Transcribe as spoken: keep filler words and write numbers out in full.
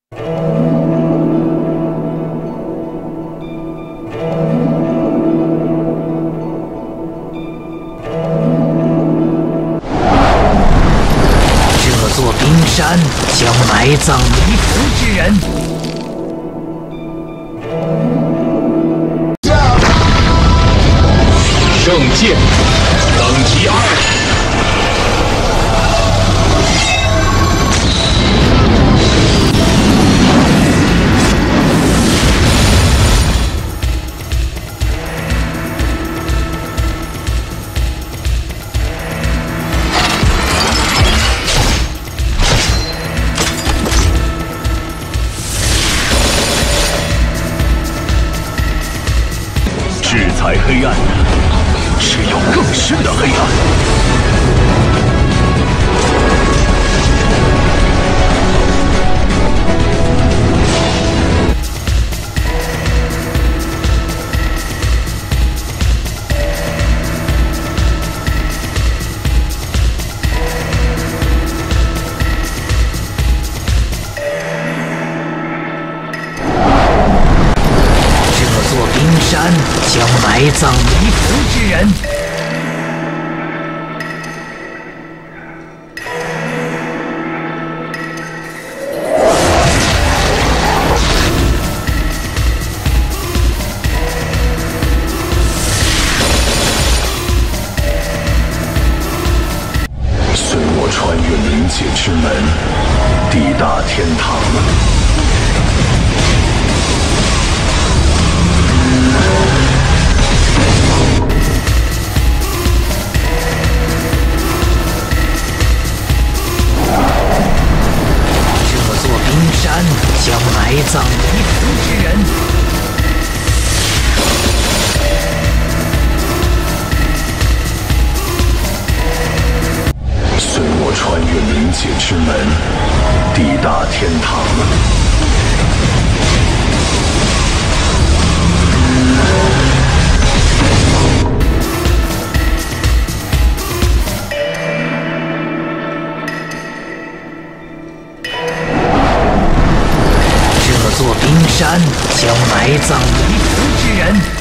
这座冰山将埋葬离途之人。 圣剑等级二。 制裁黑暗的，只有更深的黑暗。 冰山将埋葬离途之人。 随我穿越冥界之门，抵达天堂。 冰山将埋葬离途之人。 随我穿越冥界之门，抵达天堂。 这座冰山将埋葬离途之人。